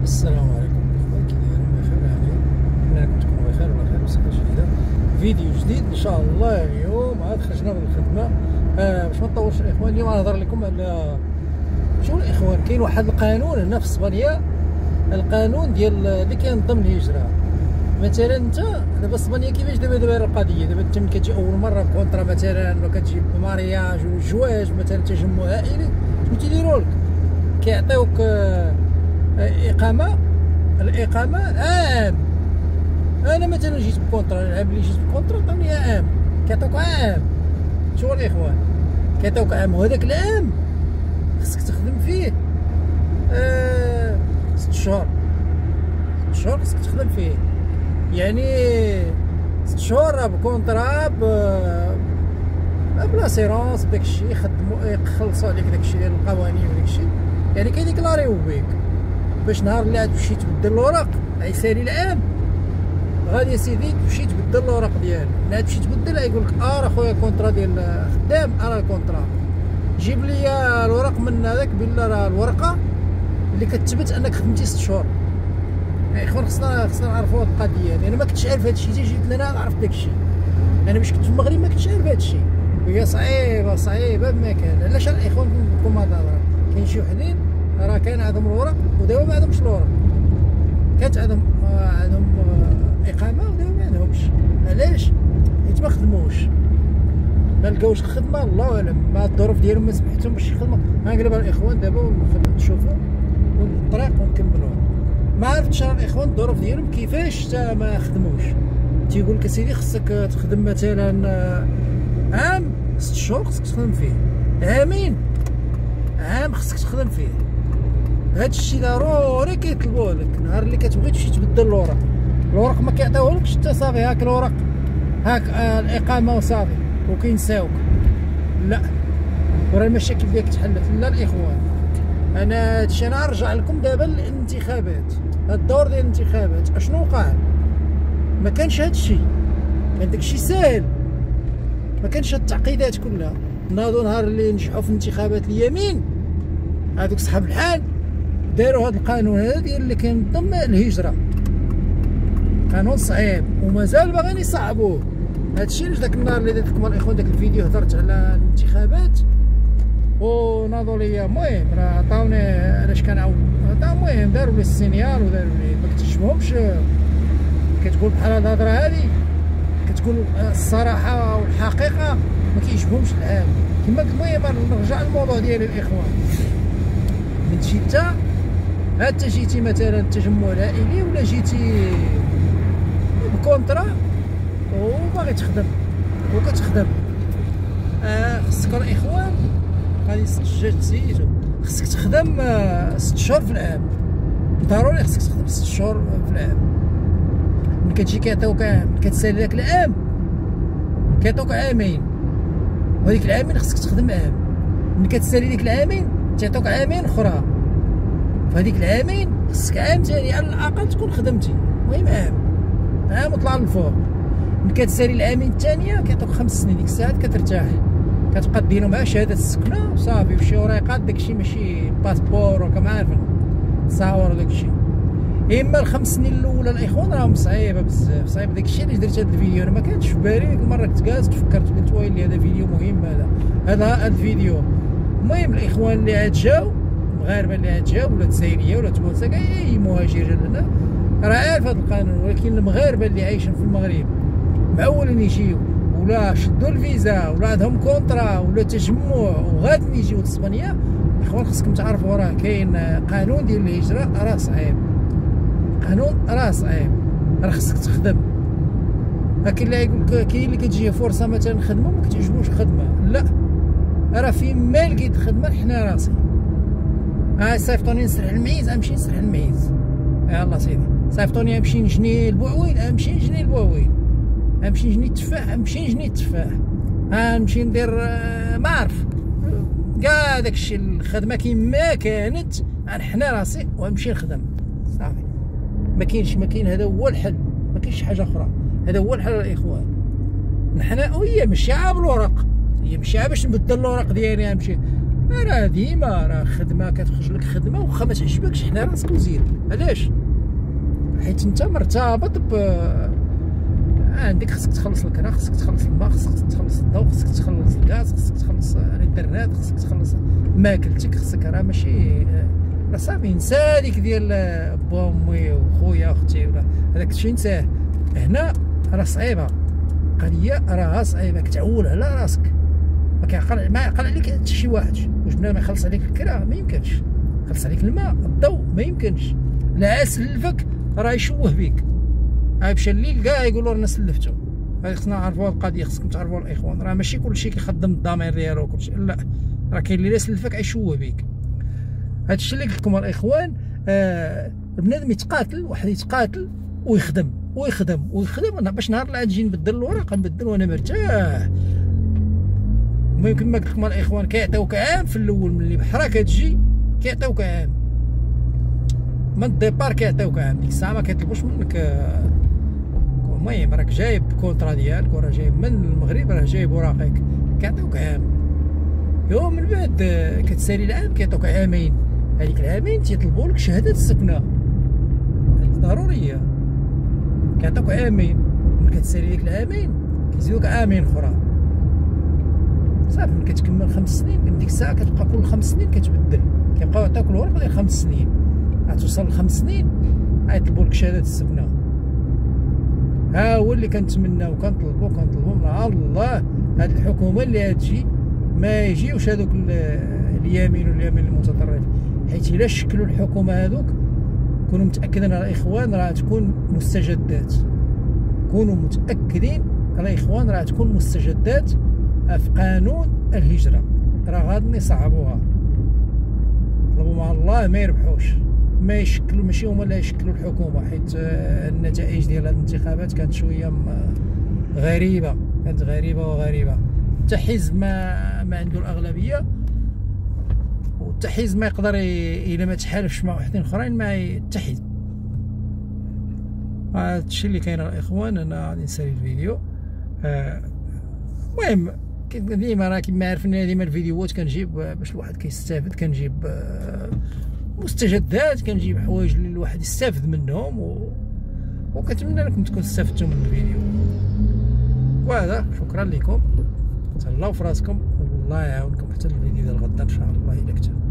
السلام عليكم الاخوان، كي دايرين؟ بخير يعني؟ نتمنى انكم تكونوا بخير وعلى خير بصحه جيده. فيديو جديد ان شاء الله. اليوم عاد خرجنا من الخدمه باش ما نطولش الاخوان. اليوم غنهضر لكم على شنو الاخوان. كاين واحد القانون هنا في اسبانيا، القانون ديال اللي كينظم الهجره. مثلا انت دابا اسبانيا كيفاش دايره القضيه؟ دابا انت ملي كتجي اول مره بكونطرا مثلا، ولا كتجي بمارياج ولا جواج مثلا، تجمع عائلي، شنو تيديروا لك؟ كيعطيوك اقامه. الاقامه عام. انا مثلا جيت بكونطرا، العام اللي جيت بكونطرا عطاوني عام، كيعطيوك عام. شوفوا الاخوان، كيعطيوك عام، وهذاك العام خصك تخدم فيه 6 شهور. 6 شهور خصك تخدم فيه، يعني 6 شهور بكونطرا بلاسيرونس بداكشي، يخلصوا عليك داكشي ديال القوانين وداكشي، يعني كيديكلاريو بيك باش نهار اللي عاد تمشي تبدل الوراق غيسالي العام. غادي يا سيدي تمشي تبدل الوراق ديالك، ملي عاد تمشي تبدل غيقول لك راه خويا الكونطرا ديال الخدام، راه الكونطرا جيب لي الورق من هذاك، بلا راه الورقه اللي كتثبت انك خدمتي 6 شهور. يا اخوان خصنا نعرفوا هاد القضيه. انا ما كنتش عارف هادشي، جيت لهنا عرفت داكشي. انا باش كنت في المغرب ما كنتش عارف هادشي، وهي صعيبه بما كان. علاش الاخوان نقول لكم هاد الهضره؟ كاين شي وحدين راه كان عندهم الورق ودابا ما عندهمش الورق، كانت عندهم اقامه ودابا ما عندهمش. علاش؟ حيت ما خدموش، ما لقاوش الخدمه، الله اعلم. ما الظروف ديالهم ما سمحتهم باش يخدموا. غنقلبها الاخوان دابا ونشوفوا والطريق ونكملوها. ما عرفتش الاخوان الظروف ديالهم كيفاش حتى ما خدموش. تيقول لك اسيدي خصك تخدم مثلا عام، 6 شهور خصك تخدم فيه، عام خصك تخدم فيه. هادشي ضروري كيطلبوه لك نهار اللي كتبغي تمشي تبدل الورق ما كيعطيوهولكش حتى صافي، هاك الورق، هاك الاقامه وصافي وكينساوك. لا، وراه المشاكل ديالك تحلت. لا الاخوان، انا هادشي انا نرجع لكم دابا للانتخابات، هاد الدور ديال الانتخابات اشنو وقع؟ ما كانش هادشي، كان داكشي ساهل، ما كانش هاد التعقيدات كلها. ناضوا نهار اللي نجحوا في انتخابات اليمين، هادوك صحاب الحال داروا هاد القانون هذا ديال اللي كينظم الهجره. قانون صعيب ومازال باغيين يصعبوه. هادشي علاش داك النهار اللي درت لكم الاخوان داك الفيديو هضرت على الانتخابات وناضوا ليا. المهم راه عطاوني علاش كنعاود، المهم داروا لي السينيال وداروا لي ما كتشبهمش. كتقول بحال هاد الهضره هادي، كتقول الصراحه والحقيقه ما كيعجبهمش العام كما قلت. المهم نرجع للموضوع ديالي الاخوان. انت جيتي مثلا التجمع العائلي ولا جيتي بكونطرا وباغي تخدم وكتخدم، خصك الاخوان غادي تسجل خصك تخدم 6 شهور في العام. ضروري خصك تخدم 6 شهور في العام. ملي كتجي كيعطيوك عام، كتسالي داك العام كيعطيوك عامين، وهاديك العامين خصك تخدم عام. ملي كتسالي ديك العامين تعطيوك عامين اخرى، فهاديك العامين خصك عام ثاني على الاقل تكون خدمتي. المهم عام وطلع للفوق. ملي كتسالي العامين الثانيه كيعطوك 5 سنين، ديك الساعات كترتاح، كتبقى ديرو مع شهاده السكنه وصافي وشي وريقات داكشي، ماشي باسبور وكما عارفين تصاور وداكشي. اما ال5 سنين الاولى الاخوان راهم صعيبه بزاف، صعيب. داكشي علاش درت هذا الفيديو. انا ما كانش في بالي، ديك المره كنت جالس تفكرت قلت ويلي هذا فيديو مهم، هذا الفيديو. المهم الاخوان اللي عاد جاو، المغاربه اللي عاد جاو ولا الجزائريه ولا تونسيه، اي مهاجر جا لهنا راه عارف هذا القانون. ولكن المغاربه اللي عايشين في المغرب معولين يجيو ولا شدوا الفيزا ولا عندهم كونطرا ولا تجمع وغادي يجيو لاسبانيا، الاخوان خصكم تعرفوا راه كاين قانون ديال الهجره راه صعيب. قانون راه صعيب، راه خصك تخدم. كاين اللي يقول لك كاين اللي كتجيه فرصه مثلا خدمه ما كتعجبوش الخدمه، لا راه فين ما لقيت خدمه حنا راسي صيفطوني نسرح المعيز، امشي نسرح المعيز. يلاه سيدي صيفطوني امشي نجني البوعوين، امشي نجني البوعوين، امشي نجني التفاح، امشي نجني التفاح، نمشي ندير ما عرف كاع داكشي. الخدمه كيما كانت حنا راسي وامشي نخدم صافي. ما كاين، هذا هو الحل، ما كاينش حاجه اخرى. هذا هو الحل الاخوان. حنا وهي ماشي عا بالورق، هي ماشي عا باش نبدل الورق ديالي نمشي. راه ديما راه خدمه كتخرج لك خدمه واخا ما تعجبكش حنا راسك وزير. علاش؟ حيت انت مرتبط عندك خصك تخلص الكرا، خصك تخلص الماء، خصك تخلص الضوء، خصك تخلص الغاز، خصك تخلص الانترنت، خصك تخلص ماكلتك، خصك راه ماشي راه صافي نسى ديك ديال با امي وخويا اختي ولا هذاك الشيء نساه. هنا راه صعيبه قضيه، راها صعيبه كتعول على راسك. ما يعقل عليك حتى شي واحد. واش بنادم ما يخلص عليك الكرا؟ ما يمكنش. يخلص عليك الماء الضوء؟ ما يمكنش. لا سلفك راه يشوه بك. مشى الليل كاع يقولوا رانا سلفتو. هذه خصنا نعرفوا هاد القضيه، خصكم تعرفوا الاخوان. راه ماشي كلشي كيخدم الضمير ديالو وكلشي، لا، راه كاين اللي سلفك يشوه بك. هادشي اللي قلت لكم الاخوان. بنادم يتقاتل، واحد يتقاتل ويخدم ويخدم ويخدم باش نهار اللي تجي نبدل الورقه نبدل وانا مرتاح. ما يمكن ما قلت لكم الاخوان كيعطيوك عام في الاول ملي بحرا كتجي كيعطيوك عام من الديبار، كيعطيوك عام. ديك الساعه ما كيطلبوش منك. المهم راك جايب كونطرا ديالك وراه جايب من المغرب، راه جايب وراقك، كيعطيوك عام. يوم من بعد كتسالي العام كيعطوك عامين. هذيك العامين تيطلبوا لك شهاده السكنه ضروريه، كيعطوك عامين. ملي كتسالي ديك العامين كيزيدوك عامين اخرى. صافي ملي كتكمل 5 سنين من ديك الساعه كتبقى كل 5 سنين كتبدل، كيبقاو يعطيوك الورق ديال 5 سنين. غتوصل ل5 سنين غيطلبوا لك شهاده السكنه. ها هو اللي كنتمناو كنطلبوا مع الله هاد الحكومه اللي غتجي ما يجيوش هذوك اليمين واليمين المتطرف. حيت الا شكلوا الحكومه هذوك كونوا متاكدين الاخوان راه تكون مستجدات. كونوا متاكدين الاخوان راه تكون مستجدات في قانون الهجره. راه غادي يصعبوها. طلبوا مع الله ما يربحوش، ما يشكلوا، ماشي هما اللي يشكلوا الحكومه. حيت النتائج ديال هاد الانتخابات كانت شويه غريبه، كانت غريبه. حتى حزب ما عنده الاغلبيه، وحتى حزب ما يقدر الا ما تحالفش مع وحدين اخرين ما يتحد. هادشي اللي كاين الاخوان. انا غادي نسالي الفيديو. المهم ديما راه كيما عارفين ديما الفيديوهات كنجيب باش الواحد كيستافد، كنجيب مستجدات، كنجيب حوايج اللي الواحد يستافد منهم وكنتمنى انكم تكونوا استفدتوا من الفيديو. وهذا شكرا لكم، تهلاو في راسكم والله يعاونكم حتى الفيديو ديال غدا ان شاء الله الا كتب.